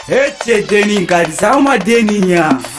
Hey, Denny, God, Sama Denny,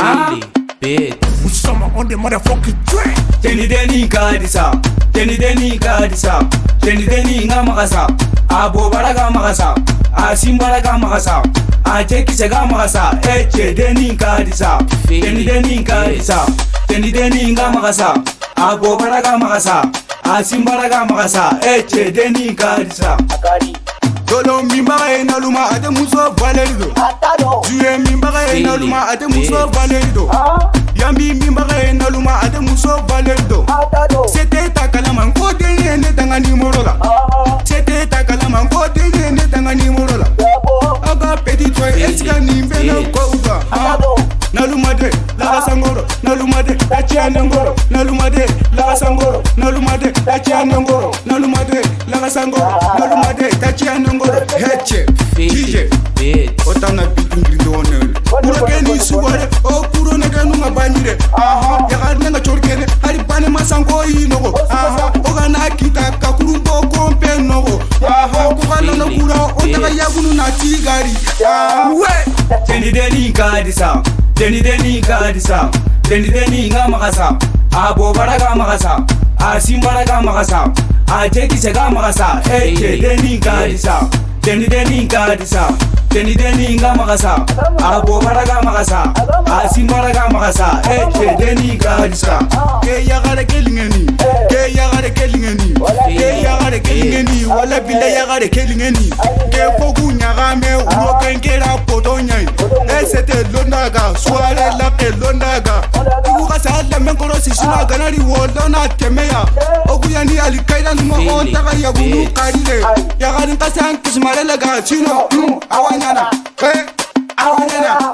Usama on the motherfucking train. Denny, Kadisa, Denny, Kadisa, Denny, Namasa, Abo Baraga Magasa, Simbaraga Magasa, Chekisaga Magasa, Denny, Kadisa, Denny, Kadisa, Denny, Namasa, Abo Baraga Magasa, Simbaraga Magasa, Denny, Kadisa. Dolo mimbaga ena luma ate muso valerido. Juye mimbaga ena luma ate muso valerido. Yambi mimbaga ena luma ate muso valerido. C'était ta kalama ngote ne tanga ni morola. C'était ta kalama ngote ne tanga ni morola. Aga petit toy eska ni mbena ko uga. Nalumade la sangoro, nalumade la chianangoro, nalumade la sangoro, nalumade la chianangoro, nalumade la sangoro, nalumade la chianangoro. Heche, DJ, otana bitingrido onel. Urageni suware, o kuro neganu ngabanyire. Aha, yagarne ngachorkene, hari pane masango inogo. Aha, ogana kita kakurumbo kompe nogo. Aha, kugana no kura, otaka yagunu na tigari. We, Denny Kadisa. Denny Kadisa, Denny Namasa, Abo Baraga Magasa, Simbaraga Magasa, Chekisaga Magasa, Denny Kadisa, Denny Kadisa, Denny Namasa, Abo Baraga Magasa, Simbaraga Magasa, Denny Kadisa. Yagare Kellingeni, Yagare Kellingeni, Yagare Kellingeni, Walla Bila Yagare Kellingeni, Fogunya Rame, Urokengera Potonya. C'était l'onaga, soirée la l'onaga. Uga sala menkoro sisuna ganari wolona kemeya. Oguyani alikaida numo otaka ya gunu karire. Ya garin kasan kismare la gachino. Awanyana, awanyana,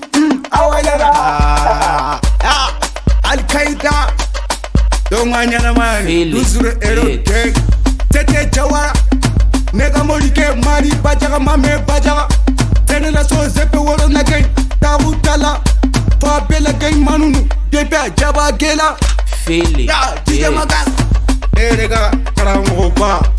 awanyana. Alikaida. Donganyana man. Duzure erote. Tete jawa. Nega molike mari bajaga mame bajaga. Tenela so zepe wolo na gay tawutala fa bela gay manunu debe jaba gela Fili ya DJ Magas erega karamu ba